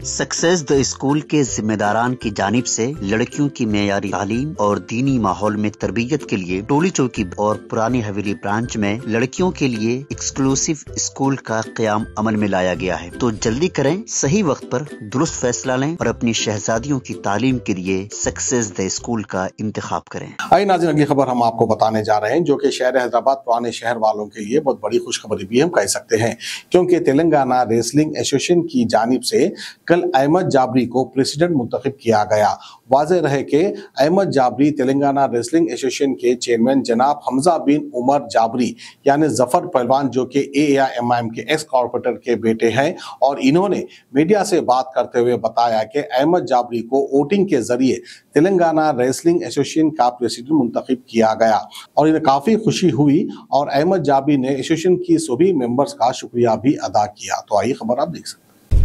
Success the school के जिम्मेदारान की जानिब से लड़कियों की मेयारी तालीम और दीनी माहौल में तरबियत के लिए टोली चौकी और पुरानी हवेली ब्रांच में लड़कियों के लिए एक्सक्लूसिव स्कूल का क़याम अमल में लाया गया है। तो जल्दी करें, सही वक्त पर दुरुस्त फैसला लें और अपनी शहजादियों की तालीम के लिए सक्सेस द स्कूल का इंतखाब करें। आई नाज़रीन, अगली खबर हम आपको बताने जा रहे हैं जो कि शहर हैदराबाद पुराने शहर वालों के लिए बहुत बड़ी खुशखबरी भी हम कह सकते हैं, क्योंकि तेलंगाना रेसलिंग एसोसिएशन की जानिब से कल अहमद जाबरी को प्रेसिडेंट मुंतखब किया गया। वाज़ेह रहे कि अहमद जाबरी तेलंगाना रेसलिंग एसोसिएशन के चेयरमैन जनाब हमजा बिन उमर जाबरी यानी जफर पहलवान जो कि AIMIM के एक्स कॉर्पोरेटर के बेटे हैं, और इन्होंने मीडिया से बात करते हुए बताया कि अहमद जाबरी को वोटिंग के जरिए तेलंगाना रेसलिंग एसोसिएशन का प्रेसिडेंट मुंतखब किया गया और इन्हें काफी खुशी हुई और अहमद जाबरी ने एसोसिएशन की सभी मेंबर्स का शुक्रिया भी अदा किया। तो आइए खबर आप देख सकते हैं।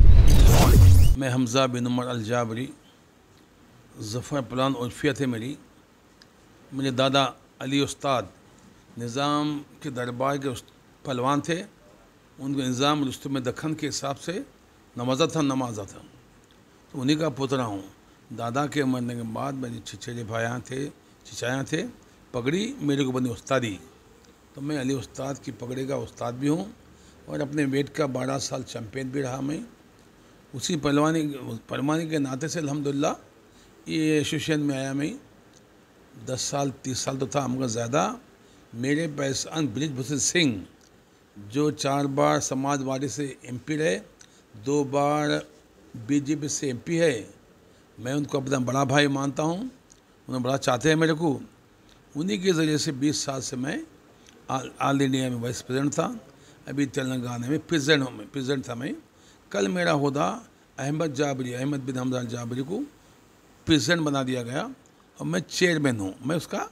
मैं हमजा बिन उमर अल जाबरी, ज़फ़र पहलवान उर्फियत है मेरी। मुझे दादा अली उस्ताद निज़ाम के दरबार के पहलवान थे। उनको निज़ाम रुस्तुम दखन के हिसाब से नवाजा था, तो उन्हीं का पुतरा हूँ। दादा के मरने के बाद मेरे चचेरे चिचाया थे, पगड़ी मेरे को बनी उस्तादी, तो मैं अली उस्ताद की पगड़ी का उस्ताद भी हूँ और अपने वेट का 12 साल चैम्पियन भी रहा मैं। उसी पहलवानी के नाते से अल्हम्दुलिल्लाह ये एसोसिएशन में आया मैं। 10 साल 30 साल तो था हमको ज़्यादा। मेरे पहचान ब्रिज भूषण सिंह जो 4 बार समाजवादी से MP रहे, 2 बार BJP से MP है। मैं उनको अपना बड़ा भाई मानता हूँ, उन्हें बड़ा चाहते हैं मेरे को। उन्हीं के ज़रिए से 20 साल से मैं ऑल इंडिया में वाइस प्रेसिडेंट था, अभी तेलंगाना में प्रेसिडेंट था मैं। कल मेरा होदा अहमद बिन हमजा जाबरी को प्रेसिडेंट बना दिया गया और मैं चेयरमैन हूँ। मैं उसका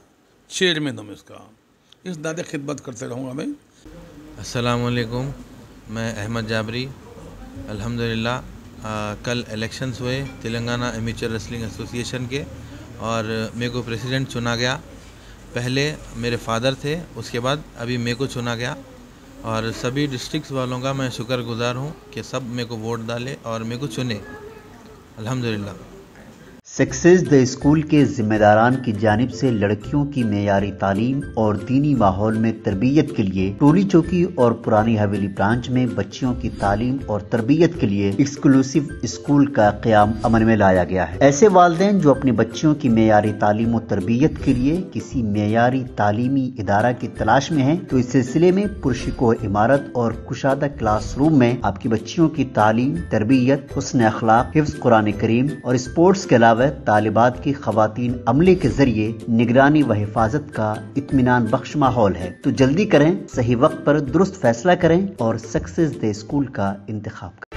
इस नाते खिदमत करते रहूँगा मैं। अस्सलाम वालेकुम, मैं अहमद जाबरी। अल्हम्दुलिल्लाह कल इलेक्शंस हुए तेलंगाना एमेचर रेसलिंग एसोसिएशन के और मेरे को प्रेसिडेंट चुना गया। पहले मेरे फादर थे, उसके बाद अभी मेरे को चुना गया और सभी डिस्ट्रिक्ट्स वालों का मैं शुक्रगुजार हूँ कि सब मेरे को वोट डाले और मेरे को चुने। अल्हम्दुलिल्लाह। सक्सेस द स्कूल के जिम्मेदारान की जानिब से लड़कियों की मेयारी तालीम और दीनी माहौल में तरबियत के लिए टोली चौकी और पुरानी हवेली ब्रांच में बच्चियों की तालीम और तरबियत के लिए एक्सक्लूसिव स्कूल का क़याम अमल में लाया गया है। ऐसे वालिदैन जो अपनी बच्चियों की मेयारी तालीम और तरबियत के लिए किसी मेयारी तालीमी इदारा की तलाश में हैं, तो इस सिलसिले में पुरशिको इमारत और कुशादा क्लासरूम में आपकी बच्चियों की तालीम, तरबियत, हुस्न अखलाक, हिफ्ज़ कुरान करीम और स्पोर्ट्स के अलावा तालिबात की खवातीन अमले के जरिए निगरानी व हिफाजत का इत्मीनान बख्श माहौल है। तो जल्दी करें, सही वक्त पर दुरुस्त फैसला करें और सक्सेस द स्कूल का इंतखाब करें।